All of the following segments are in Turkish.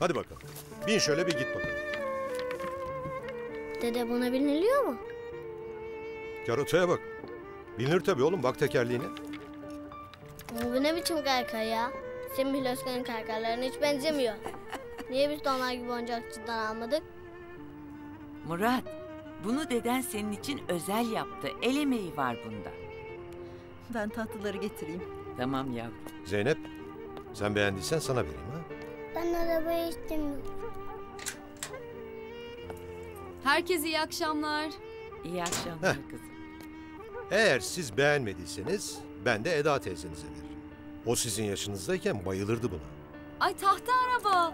Hadi bakalım. Bin şöyle bir git bakalım. Dede buna biniliyor mu? Kerataya bak. Bilinir tabii oğlum, bak tekerleğine. Ama bu ne biçim kaykay ya? Senin Biloskan'ın kaykaylarına hiç benzemiyor. Niye biz de onlar gibi oyuncakçıdan almadık? Murat, bunu deden senin için özel yaptı. El emeği var bunda. Ben tatlıları getireyim. Tamam yavrum. Zeynep, sen beğendiysen sana vereyim ha. Ben arabayı istemiyorum. Herkese iyi akşamlar. İyi akşamlar Heh. kızım. Eğer siz beğenmediyseniz ben de Eda teyzenize veririm. O sizin yaşınızdayken bayılırdı buna. Ay tahta araba.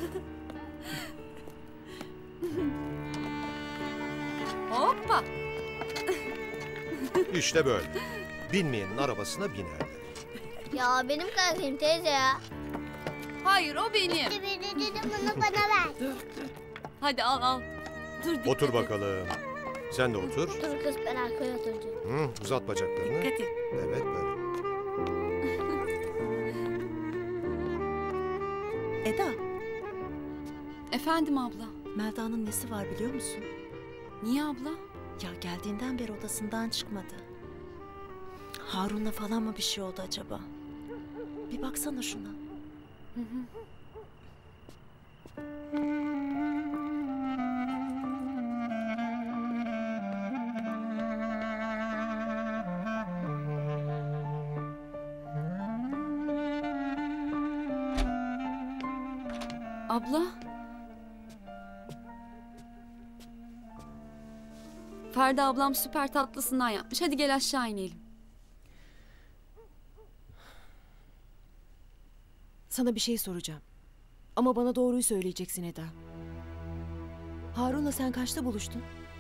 Hoppa. İşte böyle. Binmeyenin arabasına binerler. Ya benim kaykayım teyze ya. Hayır o benim. Dedim bunu bana ver. Hadi al. Dur dikkat Otur et. bakalım. Sen de otur. Dur kız ben arkaya oturacağım. Uzat bacaklarını. Dikkat et. Evet böyle. Eda, Efendim abla. Melda'nın nesi var biliyor musun? Niye abla? Ya geldiğinden beri odasından çıkmadı. Harun'la falan mı bir şey oldu acaba? Bir baksana şuna. Abla. Ferda ablam süper tatlısından yapmış. Hadi gel aşağı inelim. Sana bir şey soracağım. Ama bana doğruyu söyleyeceksin Eda. Harun'la sen kaçta buluştun?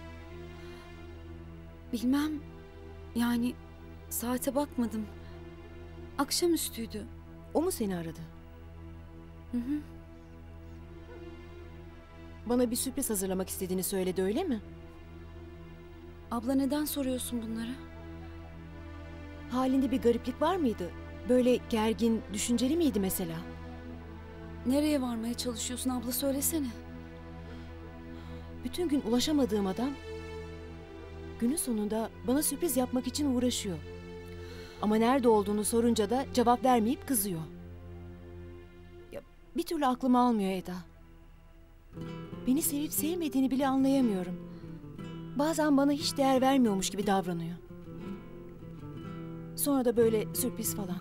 Bilmem. Yani saate bakmadım. Akşamüstüydü. O mu seni aradı? Hı hı. Bana bir sürpriz hazırlamak istediğini söyledi, öyle mi? Abla neden soruyorsun bunları? Halinde bir gariplik var mıydı? Böyle gergin, düşünceli miydi mesela? Nereye varmaya çalışıyorsun abla söylesene. Bütün gün ulaşamadığım adam günün sonunda bana sürpriz yapmak için uğraşıyor. Ama nerede olduğunu sorunca da cevap vermeyip kızıyor. Ya, bir türlü aklım almıyor Eda. Beni sevip sevmediğini bile anlayamıyorum. Bazen bana hiç değer vermiyormuş gibi davranıyor. Sonra da böyle sürpriz falan.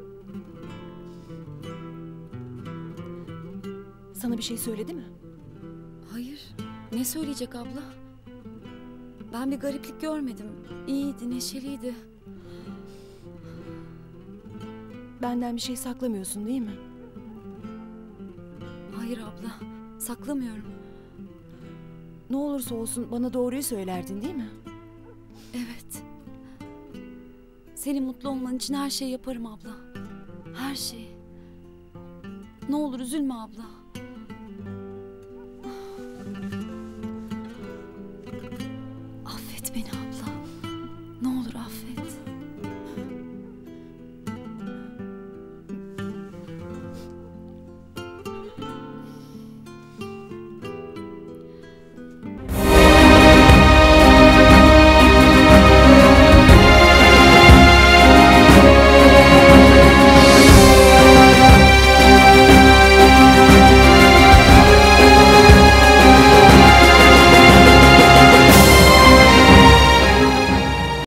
Sana bir şey söyledi mi? Hayır. Ne söyleyecek abla? Ben bir gariplik görmedim. İyiydi, neşeliydi. Benden bir şey saklamıyorsun değil mi? Hayır abla. Saklamıyorum. Ne olursa olsun bana doğruyu söylerdin değil mi? Evet. Senin mutlu olman için her şeyi yaparım abla. Her şeyi. Ne olur üzülme abla.